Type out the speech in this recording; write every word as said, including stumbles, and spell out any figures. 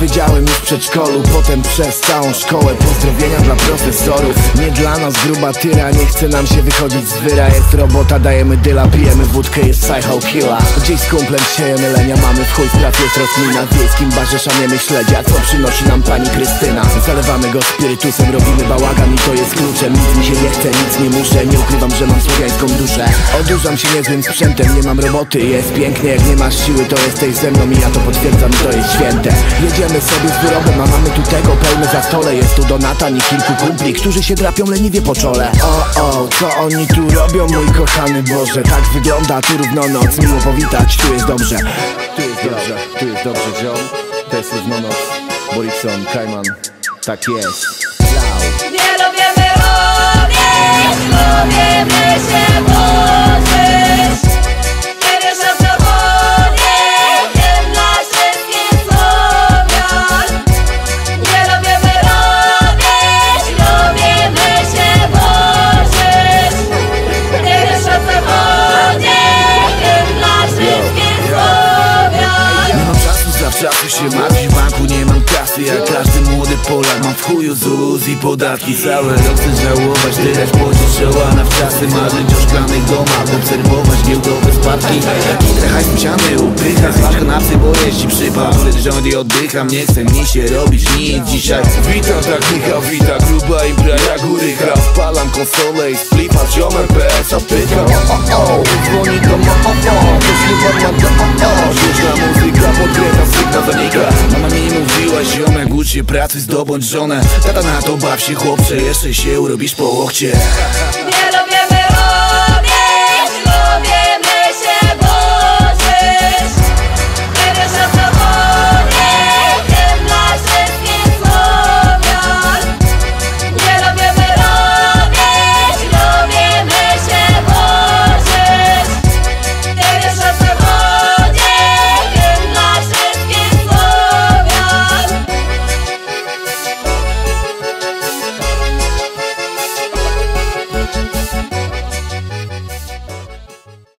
powiedziałem już w przedszkolu, potem przez całą szkołę. Pozdrowienia dla profesorów. Nie dla nas gruba tyra, nie chce nam się wychodzić z wyra. Jest robota, dajemy dyla, pijemy wódkę, jest psycho killa. Gdzieś z kumplem siejemy lenia, mamy w chuj spraw, jest rozmina. W wiejskim barze szamiemy śledzia, co przynosi nam pani Krystyna. Zalewamy go spirytusem, robimy bałagan i to jest kluczem. Nic mi się nie chce, nic nie muszę, nie ukrywam, że mam słowiańską duszę. Odurzam się niezłym sprzętem, nie mam roboty, jest pięknie. Jak nie masz siły, to jesteś ze mną i ja to potwierdzam, i to jest święte. Jedziemy sobie z wyrobem, a mamy tu tego pełne za stole. Jest tu Donatan i kilku kumpli, którzy się drapią leniwie po czole. O, o, co oni tu robią, mój kochany Boże. Tak wygląda tu równonoc, miło powitać, tu jest dobrze. Tu jest dobrze, tu jest dobrze, ziom. To jest równonoc, Borikson, Kajman, tak jest. Nie lubimy robić, lubimy się włożyć. Nie wiesz o co chodzi, wiem dla wszystkich Słowian. Nie lubimy robić, lubimy się włożyć. Nie wiesz o co chodzi, wiem dla wszystkich Słowian. Nie mam czasu, zawczasu się martwić, w banku nie mam kasy. Jak każdy młody Polak mam w chuju ZUS i podatki. Cały rok chcę żałować, tyle płacić czoła na wczasy. Marzyć o szklanych domach, obserwować giełdowe spadki. Ile hajs musiany upycha, zważ kanapsy, bo jeździ przypał. Wtedy rząd i oddycham, nie chce mi się robić nic dzisiaj. Witam, tak Michał, wita, gruba impra, ja góry gra. Wpalam konsolę i splifa, ziomem P S a pyka. O, o, o, dzwoni do mo, o, o, pośluba ma do, o, o. Sztuczna muzyka, podkręca, sygnał zanika. Mama mi mówiła, ziomek, ucz się pracy, zdobądź żonę. Tata na to baw się, chłopcze, jeszcze się urobisz po łokcie.